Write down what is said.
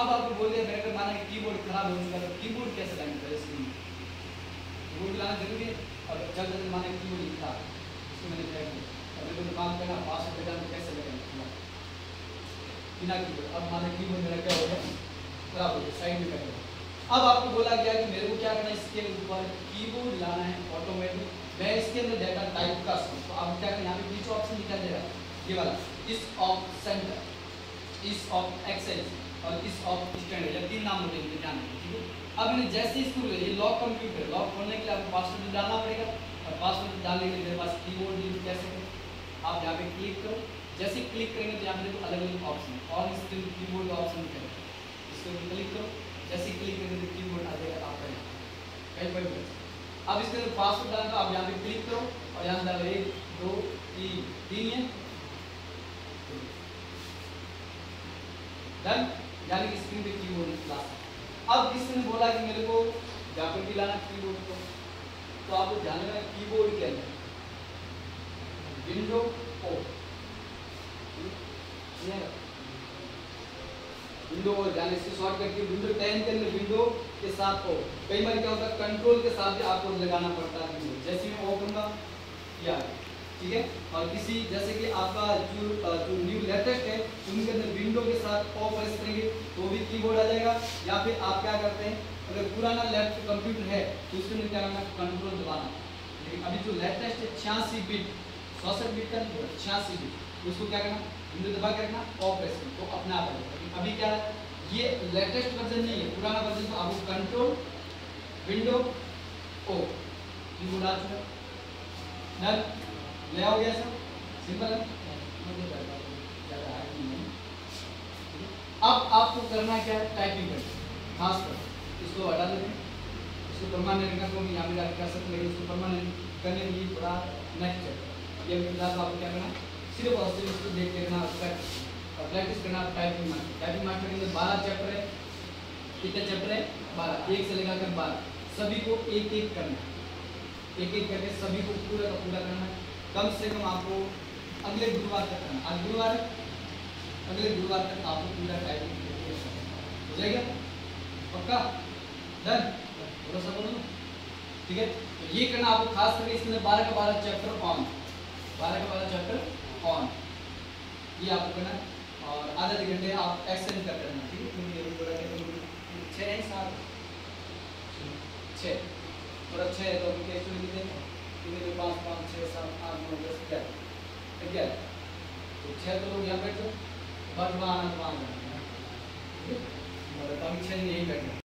अब आपको बोल दिया मेरे को माना कि कीबोर्ड खराब हो गया, तो कीबोर्ड कैसे लाएंगे पहले स्क्रीन कीबोर्ड लाना जरूरी है। अब जब जब माना कीबोर्ड लिखा इसको मैंने फेंक दिया, अब मेरे को काम करना पासवर्ड लगाना तो कैसे लगाएंगे बिना कीबोर्ड। अब माना कीबोर्ड मेरा क्या हो गया खराब हो गया, साइड में कर दिया। अब आपको बोला गया कि मेरे को क्या करना है, इसके ऊपर कीबोर्ड लाना है ऑटोमेटिक। मैं इसके अंदर डाटा टाइप कर सकूँ, तो आप क्या करें यहाँ पे नीचे ऑप्शन दिखा देगा ये वाला ease of center, ease of access और इस ऑफ स्टैंडर्ड, ये तीन नाम होते हैं ध्यान रखिए, ठीक है। अब मैंने जैसे इसको ये लॉक कंप्यूटर लॉक खोलने के लिए आपको पासवर्ड डालना पड़ेगा, और पासवर्ड डालने के लिए मेरे पास कीबोर्ड यूज कैसे करें, आप यहाँ पे क्लिक करो। जैसे क्लिक करेंगे तो यहाँ पे देखो अलग अलग ऑप्शन ऑन स्क्रीन कीबोर्ड का ऑप्शन करें, इसको क्लिक करो। जैसे क्लिक करेंगे तो कीबोर्ड आ जाएगा आपका यहाँ। अब इसके अंदर पासवर्ड डालना, आप यहाँ पे क्लिक करो और यहाँ डालो 1 2 3 है डन, यानी कि स्क्रीन पे कीबोर्ड ला। अब किसी ने बोला कि मेरे को यहाँ पे भी लाना कीबोर्ड को, तो आपको ध्यान रखना कीबोर्ड के अंदर विंडो ओ विंडो और ध्यान इसके शॉर्ट करके विंडो 10 के अंदर विंडो के साथ हो। कई बार क्या होता है कंट्रोल के साथ भी आपको लगाना पड़ता है। जैसे मैं ओ करूंगा या ठीक है, और किसी जैसे कि आपका जो न्यू लेटेस्ट है उनके अंदर विंडो के साथ ओ प्रेस करेंगे तो भी कीबोर्ड आ जाएगा। या फिर आप क्या करते हैं, अगर पुराना लैपटॉप कंप्यूटर है तो उसके अंदर क्या करना कंट्रोल दबाना। लेकिन अभी जो लेटेस्ट है 86 बिट 64 बिट का 86 बिट, उसको क्या करना विंडो दबा के रखना ओ प्रेस करना तो अपने आप आ जाएगा। लेकिन अभी क्या है ये लेटेस्ट वर्जन नहीं है, पुराना वर्जन, तो आपको कंट्रोल विंडो ओ कीबोर्ड आ चुका है, ले आओ गया सब सिंपल है। अब आपको करना क्या है टाइपिंग करना, खास कर इसको हटा देते हैं, इसको परमानेंट करना, तो यहाँ पे कर सकते हैं। इसको परमानेंट करने के लिए थोड़ा नेक्स्ट चैप्टर ये मिलता, तो आपको क्या करना सिर्फ और सिर्फ इसको देख के करना और प्रैक्टिस करना। टाइपिंग मास्टर के अंदर 12 चैप्टर है, कितने चैप्टर है 12, 1 से लेकर 12, सभी को एक एक करना, एक एक करके सभी को पूरा का पूरा करना। कम से कम आपको अगले गुरुवार तक करना, आज गुरुवार है, अगले गुरुवार तक आपको पूरा टाइपिंग हो जाएगा पक्का डन, भरोसा करो ठीक है। तो ये करना आपको खास करके इसमें 12 का 12 चैप्टर ऑन, 12 का 12 चैप्टर ऑन ये आपको करना और आधा घंटे आप एक्सटेंड कर करना, ठीक है। क्योंकि ये बोला कि 6 है 7 6 और 6 है तो अभी एक्चुअली कितने 3 5 5 6 7 8 9 10 11 11, तो 6 तो लोग यहाँ बैठ जाओ, बट वहाँ आना